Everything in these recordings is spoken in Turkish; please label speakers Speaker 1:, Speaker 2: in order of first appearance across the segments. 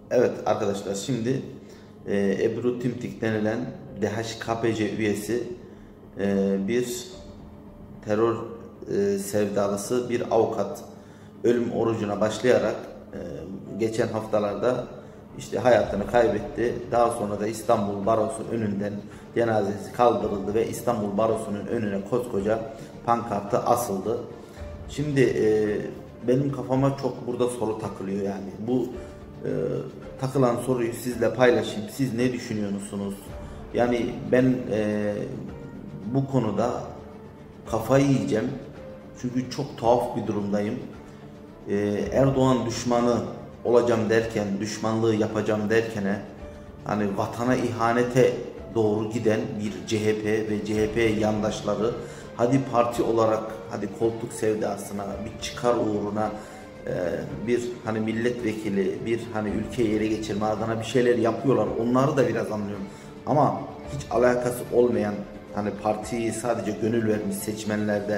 Speaker 1: Evet arkadaşlar, şimdi Ebru Timtik denilen DHKPC üyesi bir terör sevdalısı bir avukat ölüm orucuna başlayarak geçen haftalarda işte hayatını kaybetti. Daha sonra da İstanbul Barosu önünden cenazesi kaldırıldı ve İstanbul Barosu'nun önüne koskoca pankartı asıldı. Şimdi benim kafama çok burada soru takılıyor yani. Bu takılan soruyu sizle paylaşayım. Siz ne düşünüyorsunuz? Yani ben bu konuda kafayı yiyeceğim. Çünkü çok tuhaf bir durumdayım. Erdoğan düşmanı olacağım derken, düşmanlığı yapacağım derken, hani vatana ihanete doğru giden bir CHP ve CHP yandaşları, hadi parti olarak, hadi koltuk sevdasına, bir çıkar uğruna bir hani milletvekili, bir hani ülkeyi ele geçirme adına bir şeyler yapıyorlar. Onları da biraz anlıyorum. Ama hiç alakası olmayan, hani partiyi sadece gönül vermiş seçmenlerde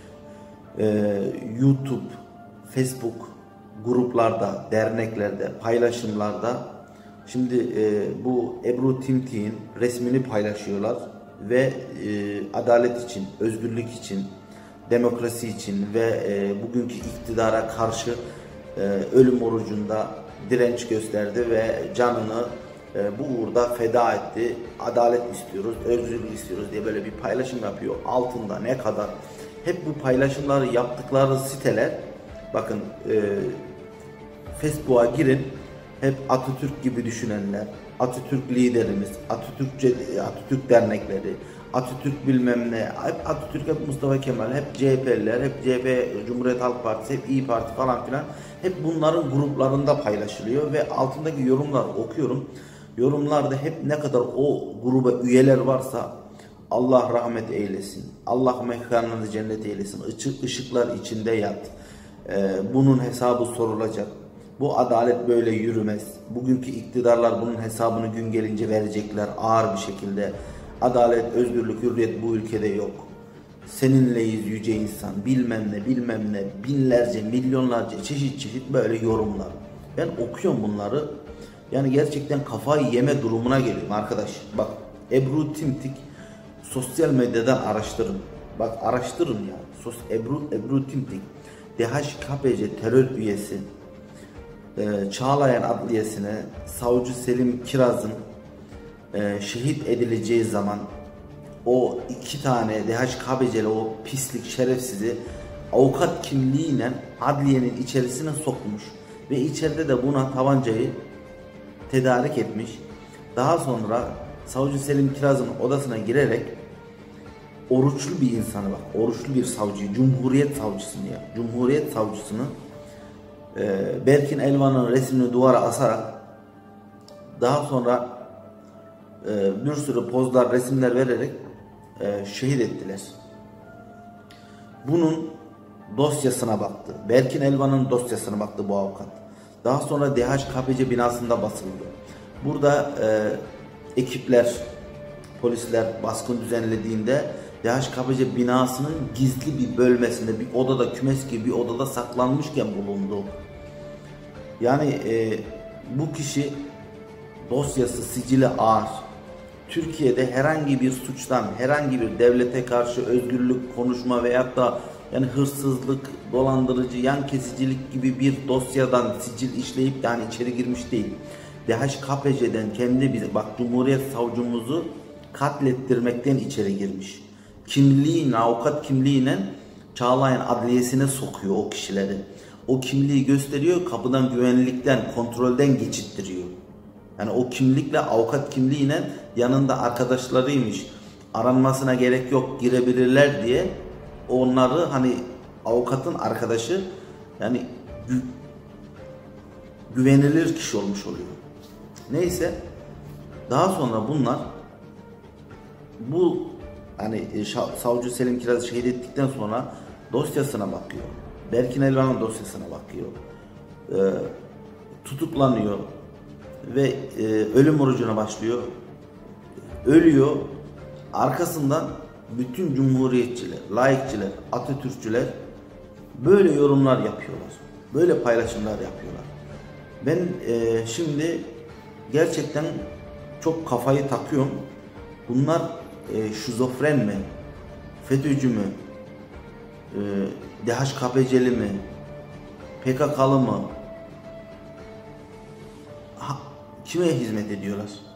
Speaker 1: YouTube, Facebook gruplarda, derneklerde, paylaşımlarda şimdi bu Ebru Timtik'in resmini paylaşıyorlar ve adalet için, özgürlük için, demokrasi için ve bugünkü iktidara karşı ölüm orucunda direnç gösterdi ve canını bu uğurda feda etti. Adalet istiyoruz, özgürlük istiyoruz diye böyle bir paylaşım yapıyor. Altında ne kadar hep bu paylaşımları yaptıkları siteler, bakın Facebook'a girin, hep Atatürk gibi düşünenler, Atatürk liderimiz, Atatürk dernekleri, Atatürk bilmem ne, hep Atatürk, hep Mustafa Kemal, hep CHP'liler, hep CHP, Cumhuriyet Halk Partisi, hep İyi Parti falan filan, hep bunların gruplarında paylaşılıyor ve altındaki yorumlar okuyorum. Yorumlarda hep ne kadar o gruba üyeler varsa Allah rahmet eylesin, Allah mekanını cennet eylesin, ışıklar içinde yat, bunun hesabı sorulacak. Bu adalet böyle yürümez. Bugünkü iktidarlar bunun hesabını gün gelince verecekler ağır bir şekilde. Adalet, özgürlük, hürriyet bu ülkede yok. Seninleyiz yüce insan, bilmem ne, bilmem ne, binlerce, milyonlarca çeşit böyle yorumlar. Ben okuyorum bunları. Yani gerçekten kafayı yeme durumuna geliyorum arkadaş. Bak, Ebru Timtik, sosyal medyadan araştırın. Bak araştırın ya. Ebru Timtik, DHKPC terör üyesi. Çağlayan Adliyesi'ne savcı Selim Kiraz'ın şehit edileceği zaman o iki tane DHKPC'li o pislik şerefsizi avukat kimliğiyle adliyenin içerisine sokmuş ve içeride de buna tabancayı tedarik etmiş. Daha sonra savcı Selim Kiraz'ın odasına girerek oruçlu bir insanı, bak oruçlu bir savcıyı, Cumhuriyet savcısını ya, Cumhuriyet savcısını Berkin Elvan'ın resmini duvara asarak, daha sonra bir sürü pozlar, resimler vererek şehit ettiler. Bunun dosyasına baktı. Berkin Elvan'ın dosyasına baktı bu avukat. Daha sonra DHKPC binasında basıldı. Burada ekipler, polisler baskın düzenlediğinde DHKPC binasının gizli bir bölmesinde, bir odada, kümes gibi bir odada saklanmışken bulundu. Yani bu kişi dosyası, sicili ağır. Türkiye'de herhangi bir suçtan, herhangi bir devlete karşı özgürlük konuşma veyahut da yani hırsızlık, dolandırıcı, yan kesicilik gibi bir dosyadan sicil işleyip yani içeri girmiş değil. DHKPC'den kendi bize, bak Cumhuriyet savcımızı katlettirmekten içeri girmiş. Kimliğiyle, avukat kimliğiyle Çağlayan Adliyesi'ne sokuyor o kişileri. O kimliği gösteriyor, kapıdan, güvenlikten, kontrolden geçittiriyor. Yani o kimlikle, avukat kimliğiyle yanında arkadaşlarıymış, aranmasına gerek yok, girebilirler diye onları, hani avukatın arkadaşı, yani güvenilir kişi olmuş oluyor. Neyse, daha sonra bunlar bu hani savcı Selim Kiraz'ı şehit ettikten sonra dosyasına bakıyor. Berkin Elvan'ın dosyasına bakıyor. Tutuklanıyor ve ölüm orucuna başlıyor. Ölüyor. Arkasından bütün cumhuriyetçiler, laikçiler, Atatürkçüler böyle yorumlar yapıyorlar. Böyle paylaşımlar yapıyorlar. Ben şimdi gerçekten çok kafayı takıyorum. Bunlar şizofren mi? FETÖ'cü mü? DHKPC'li mi? PKK'lı mı? Kime hizmet ediyorlar?